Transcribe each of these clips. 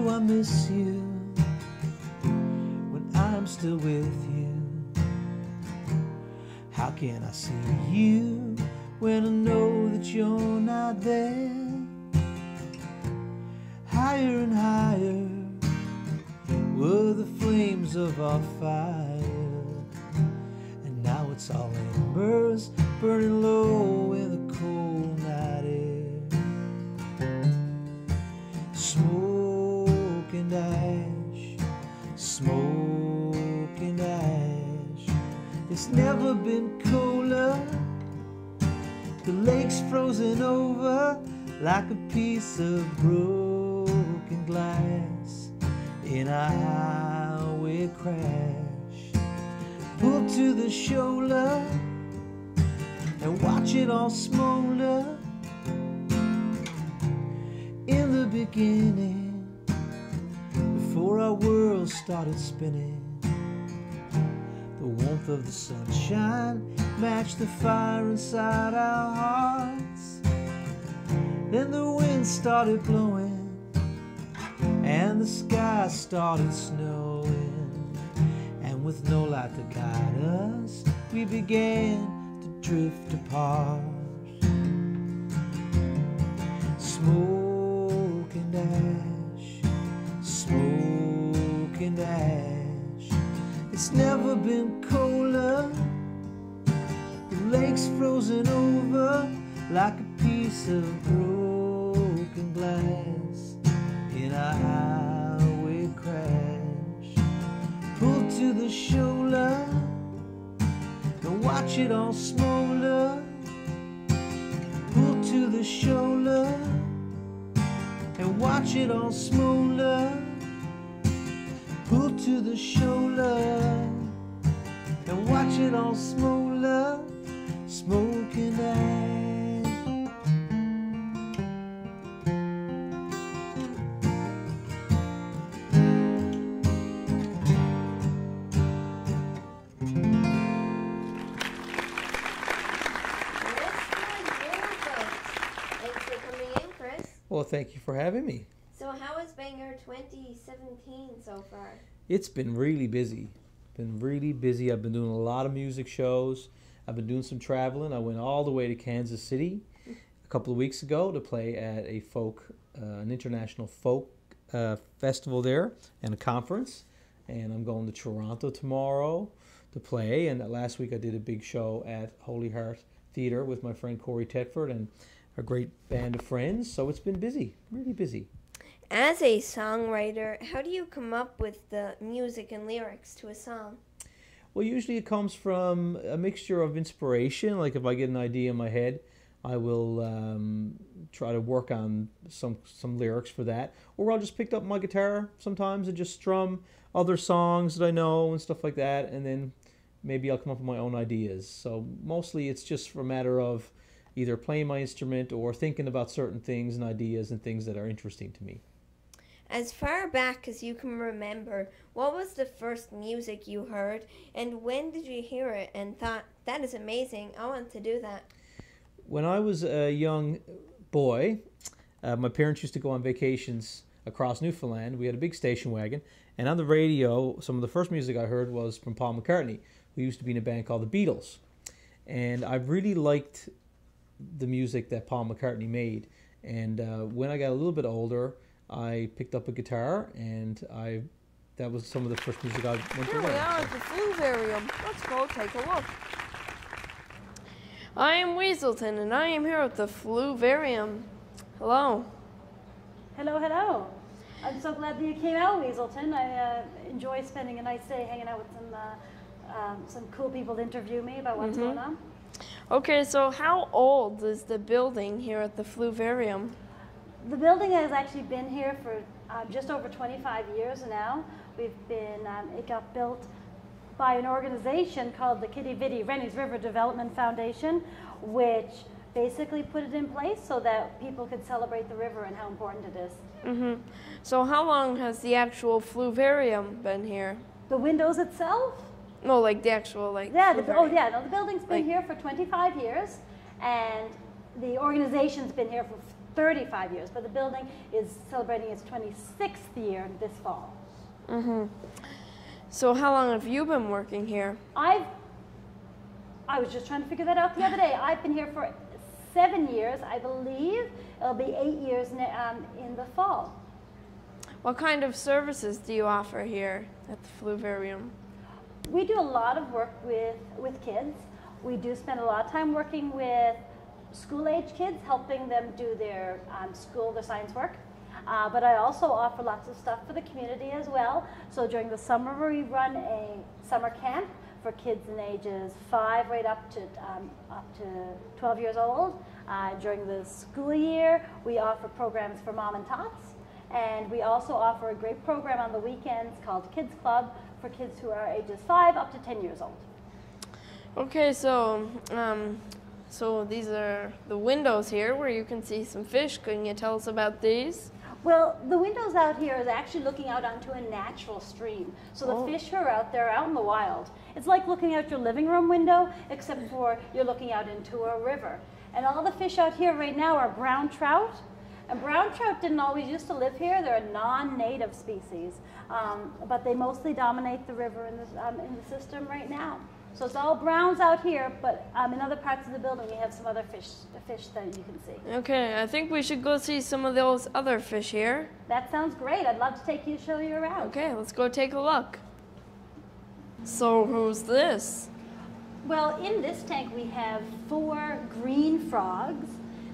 do I miss you when I'm still with you? How can I see you when I know that you're not there? Higher and higher were the flames of our fire, and now it's all embers burning low in the cold night air. Smoke and ash, smoke and ash. It's never been colder. The lake's frozen over like a piece of broken glass in a highway crash. Pull to the shoulder and watch it all smolder. In the beginning, before our world started spinning, the warmth of the sunshine matched the fire inside our hearts. Then the wind started blowing and the sky started snowing, and with no light to guide us, we began to drift apart. Smoke and ash, smoke and ash. It's never been colder. The lake's frozen over like a piece of broken glass in a highway crash. Pull to the shoulder and watch it all smolder. Pull to the shoulder and watch it all smolder. Pull to the shoulder and watch it all smolder. Smoke and ash. Well, thank you for having me. So how has been your 2017 so far? It's been really busy. I've been doing a lot of music shows. I've been doing some traveling. I went all the way to Kansas City a couple of weeks ago to play at a an international folk festival there and a conference. And I'm going to Toronto tomorrow to play. And last week I did a big show at Holy Heart Theatre with my friend Corey Tetford and a great band of friends. So it's been busy, really busy. As a songwriter, how do you come up with the music and lyrics to a song? Well, usually it comes from a mixture of inspiration. Like if I get an idea in my head, I will try to work on some lyrics for that. Or I'll just pick up my guitar sometimes and just strum other songs that I know and stuff like that. And then maybe I'll come up with my own ideas. So mostly it's just a matter of either playing my instrument or thinking about certain things and ideas and things that are interesting to me. As far back as you can remember, what was the first music you heard, and when did you hear it and thought, that is amazing, I want to do that? When I was a young boy, my parents used to go on vacations across Newfoundland. We had a big station wagon, and on the radio, some of the first music I heard was from Paul McCartney, who used to be in a band called the Beatles. And I really liked the music that Paul McCartney made. And when I got a little bit older, I picked up a guitar, and that was some of the first music I went to learn. Here we are at the Fluvarium. Let's go take a look. I am Weaselton, and I am here at the Fluvarium. Hello. Hello, hello. I'm so glad that you came out, Weaselton. I enjoy spending a nice day hanging out with some cool people to interview me about what's going on. Okay, so how old is the building here at the Fluvarium? The building has actually been here for just over 25 years now. We've been, it got built by an organization called the Kitty Vitty Rennie's River Development Foundation, which basically put it in place so that people could celebrate the river and how important it is. So how long has the actual Fluvarium been here? The windows itself? No, like the actual, like, Yeah, the building's been here for 25 years, and the organization's been here for 35 years, but the building is celebrating its 26th year this fall. So how long have you been working here? I was just trying to figure that out the other day. I've been here for 7 years, I believe. It'll be 8 years in the fall. What kind of services do you offer here at the Fluvarium? We do a lot of work with kids. We do spend a lot of time working with school-age kids, helping them do their their science work. But I also offer lots of stuff for the community as well. So during the summer, we run a summer camp for kids in ages 5 right up to 12 years old. During the school year, we offer programs for mom and tots. And we also offer a great program on the weekends called Kids Club for kids who are ages 5 up to 10 years old. Okay, so these are the windows here where you can see some fish. Can you tell us about these? Well, the windows out here is actually looking out onto a natural stream. So the fish are out there, out in the wild. It's like looking out your living room window, except for you're looking out into a river. And all the fish out here right now are brown trout. And brown trout didn't always used to live here. They're a non-native species, but they mostly dominate the river in the system right now. So it's all browns out here, but in other parts of the building we have some other fish that you can see. Okay, I think we should go see some of those other fish here. That sounds great. I'd love to show you around. Okay, let's go take a look. So who's this? Well, in this tank we have 4 green frogs.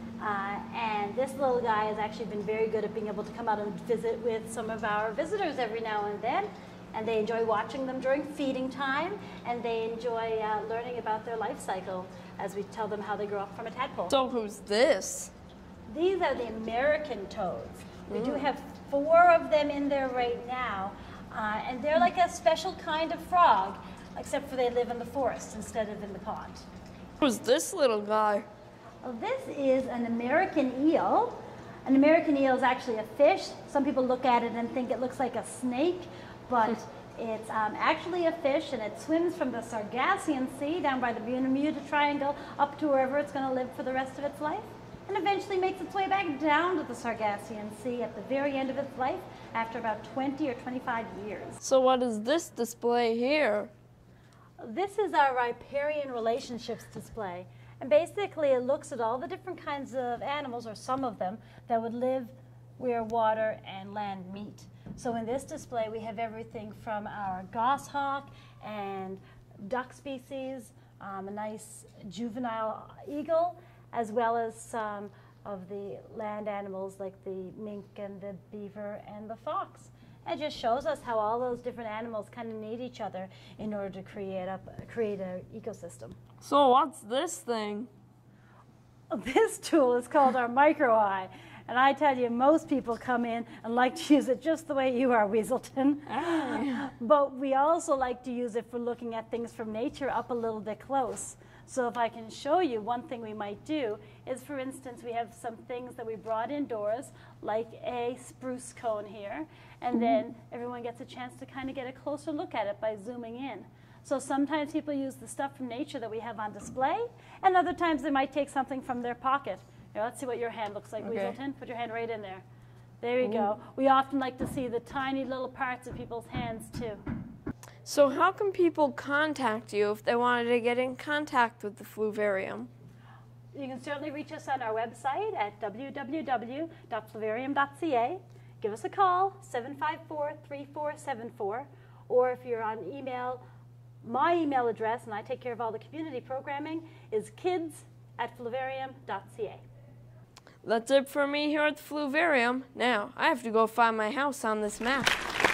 And this little guy has actually been very good at being able to come out and visit with some of our visitors every now and then. And they enjoy watching them during feeding time, and they enjoy learning about their life cycle as we tell them how they grow up from a tadpole. So who's this? These are the American toads. We do have 4 of them in there right now, and they're like a special kind of frog, except for they live in the forest instead of in the pond. Who's this little guy? Well, this is an American eel. An American eel is actually a fish. Some people look at it and think it looks like a snake, but it's actually a fish, and it swims from the Sargassian Sea down by the Bermuda Triangle up to wherever it's going to live for the rest of its life, and eventually makes its way back down to the Sargassian Sea at the very end of its life after about 20 or 25 years. So what is this display here? This is our riparian relationships display. And basically it looks at all the different kinds of animals, or some of them, that would live where water and land meet. So in this display we have everything from our goshawk and duck species, a nice juvenile eagle, as well as some of the land animals like the mink and the beaver and the fox. It just shows us how all those different animals kind of need each other in order to create an ecosystem. So what's this thing? This tool is called our micro eye. And I tell you, most people come in and like to use it just the way you are, Weaselton. But we also like to use it for looking at things from nature up a little bit close. So if I can show you, one thing we might do is, for instance, we have some things that we brought indoors, like a spruce cone here, and then everyone gets a chance to kind of get a closer look at it by zooming in. So sometimes people use the stuff from nature that we have on display, and other times they might take something from their pocket. Here, let's see what your hand looks like, Weaselton. Put your hand right in there. There you go. We often like to see the tiny little parts of people's hands, too. So how can people contact you if they wanted to get in contact with the Fluvarium? You can certainly reach us on our website at www.fluvarium.ca. Give us a call, 754-3474, or if you're on email, my email address, and I take care of all the community programming, is kids@fluvarium.ca. That's it for me here at the Fluvarium. Now, I have to go find my house on this map.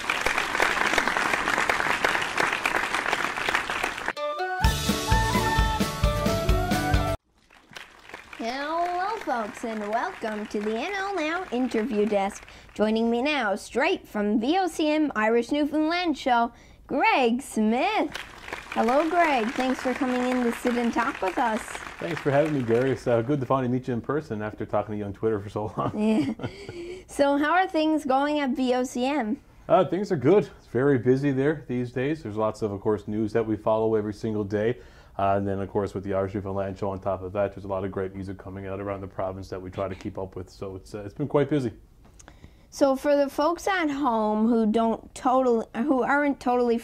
Hello, folks, and welcome to the NL Now interview desk. Joining me now, straight from VOCM Irish Newfoundland show, Greg Smith. Hello, Greg. Thanks for coming in to sit and talk with us. Thanks for having me, Gary. It's good to finally meet you in person after talking to you on Twitter for so long. Yeah. So how are things going at VOCM? Things are good. It's very busy there these days. There's lots of course, news that we follow every single day. And then, of course, with the Irish Newfoundland show on top of that, there's a lot of great music coming out around the province that we try to keep up with. So it's been quite busy. So for the folks at home who aren't totally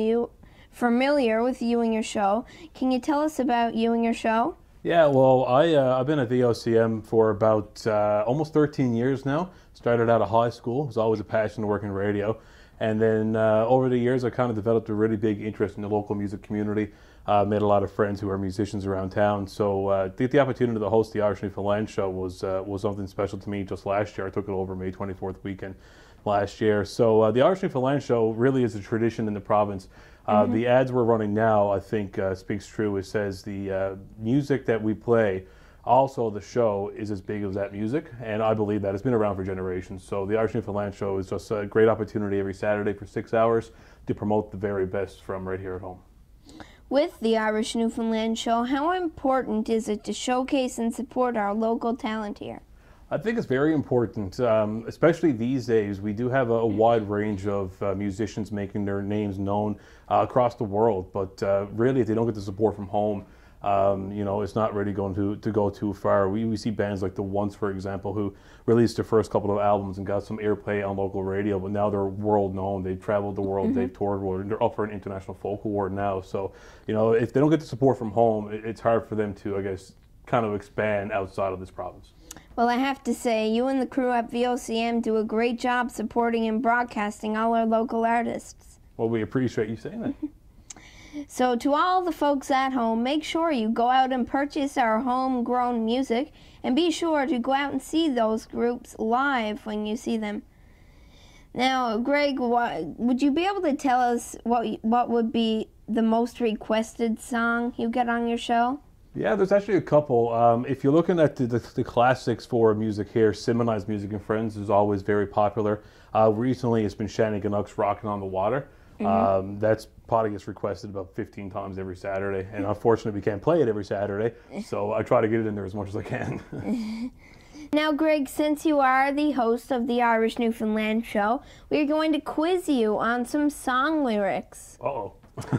familiar with you and your show, can you tell us about you and your show? Yeah, well, I've been at VOCM for about almost 13 years now. Started out of high school. It was always a passion to work in radio. And then over the years, I kind of developed a really big interest in the local music community. Made a lot of friends who are musicians around town. So the opportunity to host the Irish Newfoundland show was something special to me just last year. I took it over May 24th weekend last year. So the Irish Newfoundland show really is a tradition in the province. The ads we're running now, I think, speaks true. It says the music that we play, also the show, is as big as that music, and I believe that. It's been around for generations. So the Irish Newfoundland show is just a great opportunity every Saturday for 6 hours to promote the very best from right here at home. With the Irish Newfoundland show, how important is it to showcase and support our local talent here? I think it's very important, especially these days. We do have a wide range of musicians making their names known across the world, but really if they don't get the support from home, it's not really going to go too far. We see bands like The Once, for example, who released their first couple of albums and got some airplay on local radio, but now they're world known. They've traveled the world, they've toured the world, and they're up for an international folk award now. So, if they don't get the support from home, it's hard for them to, I guess, kind of expand outside of this province. Well, I have to say, you and the crew at VOCM do a great job supporting and broadcasting all our local artists. Well, we appreciate you saying that. So to all the folks at home, make sure you go out and purchase our homegrown music, and be sure to go out and see those groups live when you see them. Now, Greg, would you be able to tell us what would be the most requested song you get on your show? Yeah, there's actually a couple. If you're looking at the classics for music here, Simonized Music and Friends is always very popular. Recently, it's been Shannon Canucks Rockin' on the Water. That's probably gets requested about 15 times every Saturday, and unfortunately we can't play it every Saturday, so I try to get it in there as much as I can. Now, Greg, since you are the host of the Irish Newfoundland show, we're going to quiz you on some song lyrics. Uh-oh.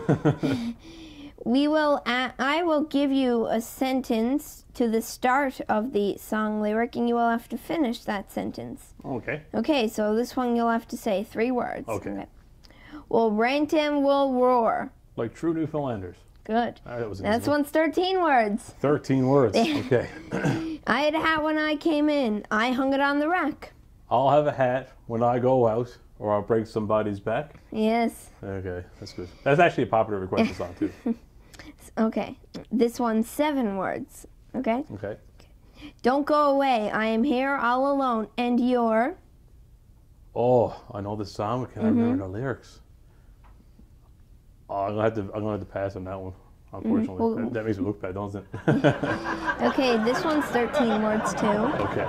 I will give you a sentence to the start of the song lyric, and you will have to finish that sentence. Okay. Okay, so this one you'll have to say 3 words. Okay. We'll rant and we'll roar. Like true Newfoundlanders. Good. That one's 13 words. 13 words, okay. I had a hat when I came in. I hung it on the rack. I'll have a hat when I go out, or I'll break somebody's back. Yes. Okay, that's good. That's actually a popular request song, too. Okay. This one's 7 words. Okay? Okay. Don't go away. I am here all alone. And you're... Oh, I know the song, but can I remember the lyrics? Oh, I'm gonna have to pass on that one, unfortunately. That makes me look bad, doesn't it? Okay, this one's 13 words too. Okay.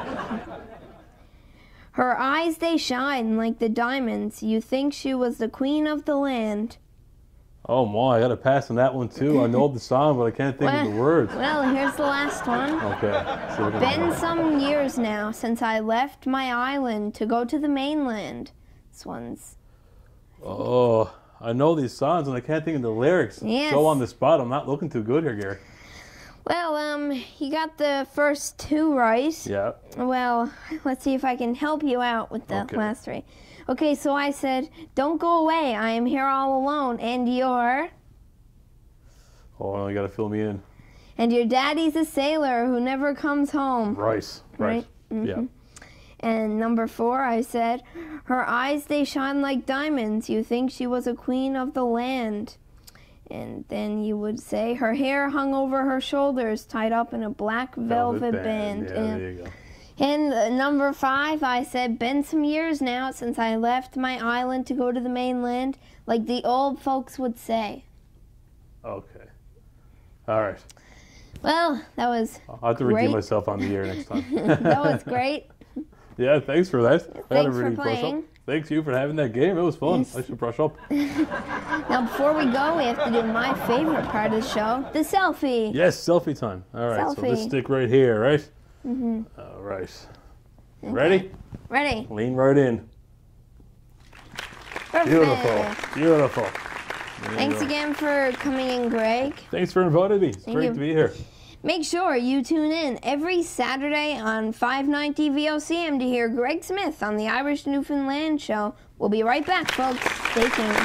Her eyes, they shine like the diamonds. You think she was the queen of the land. Oh my, I gotta pass on that one too. I know the song, but I can't think of the words. Well, here's the last one. Okay. Been some years now since I left my island to go to the mainland. This one's... Oh, I know these songs and I can't think of the lyrics. Yes. So on the spot, I'm not looking too good here, Gary. Well, you got the first 2 right. Yeah. Well, let's see if I can help you out with the last 3. Okay, so I said, don't go away, I am here all alone, and you're... Oh, you gotta fill me in. And your daddy's a sailor who never comes home. Rice. Yeah. And number 4, I said, her eyes, they shine like diamonds. You think she was a queen of the land. And then you would say, her hair hung over her shoulders, tied up in a black velvet band. Yeah, there you go. And number 5, I said, been some years now since I left my island to go to the mainland, like the old folks would say. Okay. All right. Well, that was I'll have to redeem myself on the air next time. That was great. Yeah, thanks for that. Thanks for playing. Thanks you for having that game. It was fun. Yes. I should brush up. Now, before we go, we have to do my favorite part of the show, the selfie. Yes, selfie time. All right, so let's stick right here, right? All right. Okay. Ready? Ready. Lean right in. Perfect. Beautiful. Beautiful. Thanks again for coming in, Greg. Thanks for inviting me. It's great you. to be here. Make sure you tune in every Saturday on 590 VOCM to hear Greg Smith on the Irish Newfoundland Show. We'll be right back, folks. Stay tuned.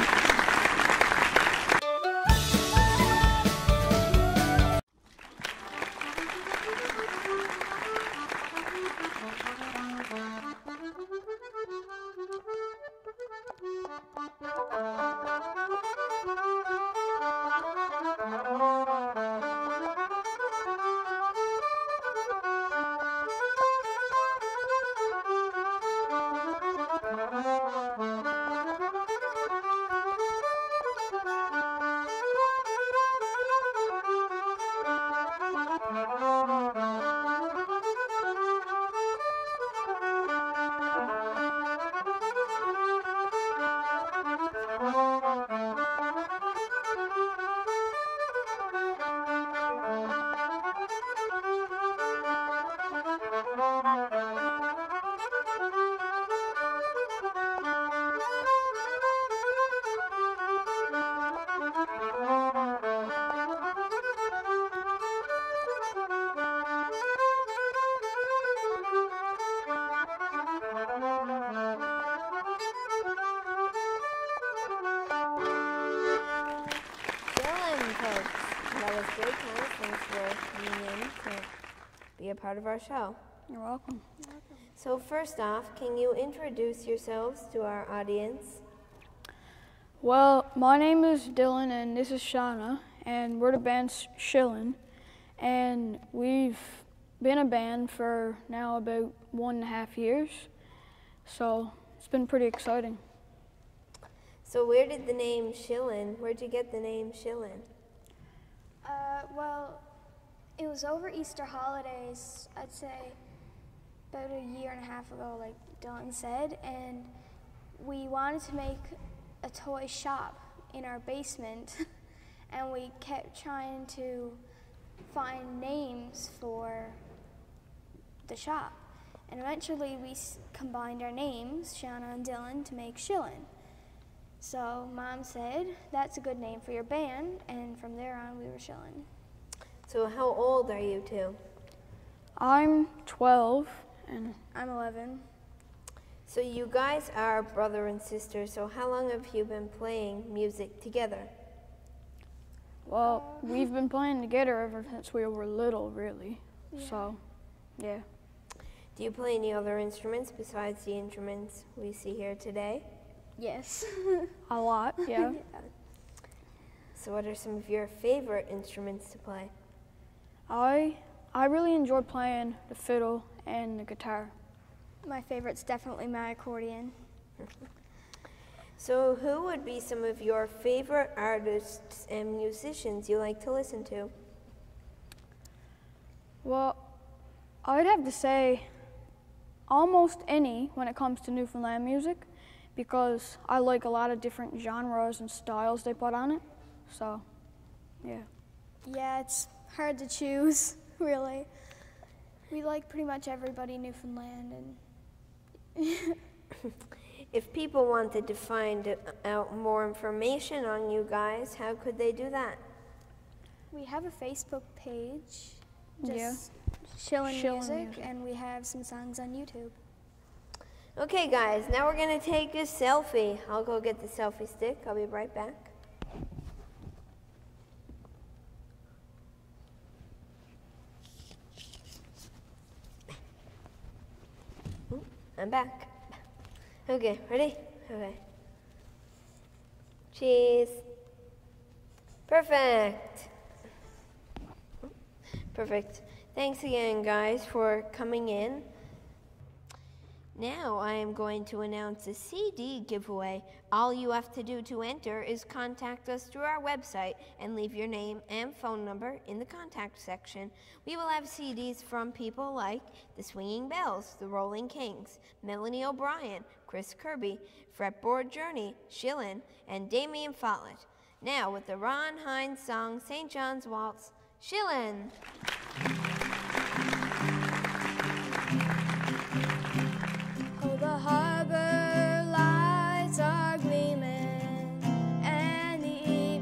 That was great, Thomas. Thanks for coming in to be a part of our show. You're welcome. So first off, can you introduce yourselves to our audience? Well, my name is Dylan and this is Shauna, and we're the band Shillon, and we've been a band for now about 1.5 years, so it's been pretty exciting. So where did the name Shillon, where'd you get the name Shillon? Well, it was over Easter holidays, I'd say about 1.5 years ago, like Dylan said, and we wanted to make a toy shop in our basement, and we kept trying to find names for the shop. And eventually we combined our names, Shauna and Dylan, to make Shillon. So Mom said, that's a good name for your band, and from there on we were Shillon. So how old are you two? I'm 12 and I'm 11. So you guys are brother and sister, so how long have you been playing music together? well, we've been playing together ever since we were little, really. Yeah. So, yeah. Do you play any other instruments besides the instruments we see here today? Yes. A lot, yeah. So what are some of your favorite instruments to play? I really enjoy playing the fiddle and the guitar. My favorite's definitely my accordion. So who would be some of your favorite artists and musicians you like to listen to? Well, I'd have to say almost any when it comes to Newfoundland music, because I like a lot of different genres and styles they put on it. So, yeah. Yeah, it's hard to choose, really. We like pretty much everybody in Newfoundland, and If people wanted to find out more information on you guys, how could they do that? we have a Facebook page, Yeah. just Shillon Shillon Music, Music. and we have some songs on YouTube. Okay guys, now we're gonna take a selfie. I'll go get the selfie stick. I'll be right back. I'm back. Okay, ready? Okay. Cheese. Perfect. Perfect. Thanks again, guys, for coming in. Now I am going to announce a CD giveaway. All you have to do to enter is contact us through our website and leave your name and phone number in the contact section. We will have CDs from people like the Swinging Bells, the Rolling Kings, Melanie O'Brien, Chris Kirby, Fretboard Journey, Shillon, and Damien Follett. Now with the Ron Hines song St. John's Waltz, Shillon. Oh, the harbor lights are gleaming, and the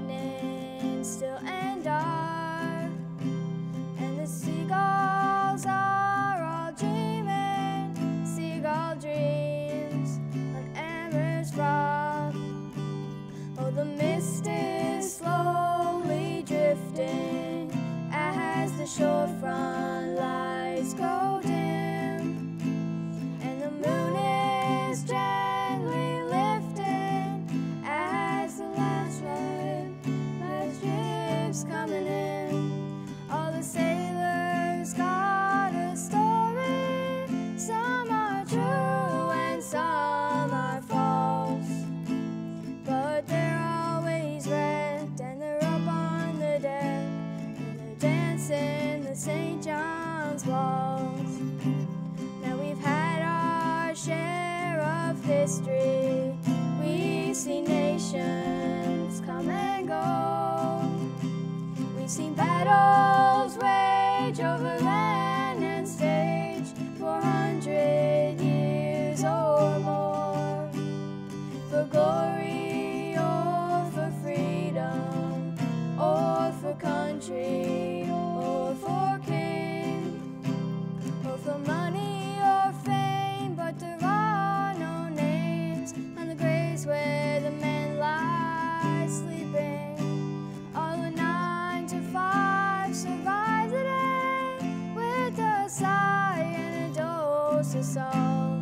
history. We've seen nations come and go. We've seen battles rage over land and stage for 100 years or more. For glory or for freedom or for country or for king or for money or fame, but there are no names on the graves where the men lie sleeping. All the 9 to 5 survive the day with a sigh and a dose of salt.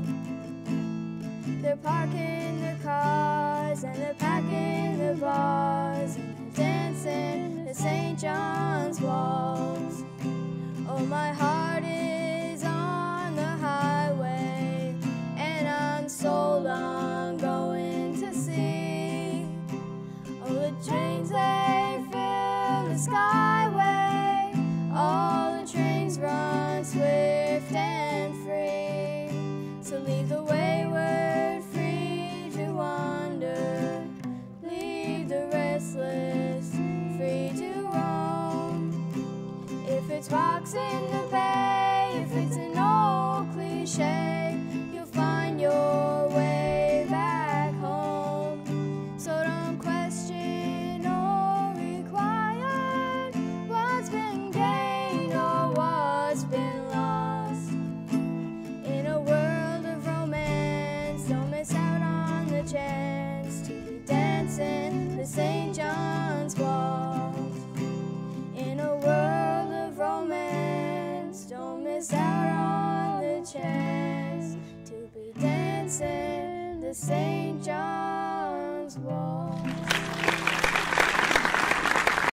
They're parking their cars and they're packing their bars and they're dancing to St. John's walls. Oh, my heart is on the highway and I'm sold on going to see. Oh, the trains, they fill the skyway. All the trains run swift and free. So leave the wayward free to wander. Leave the restless free to roam. If it's rocks in the bay, if it's an old cliche, you'll find your way back home. So don't question or require what's been gained or what's been lost. In a world of romance, don't miss out on the chance to be dancing the St. John's waltz. In a world of romance, don't miss out on the chance to be dancing the St. John's waltz.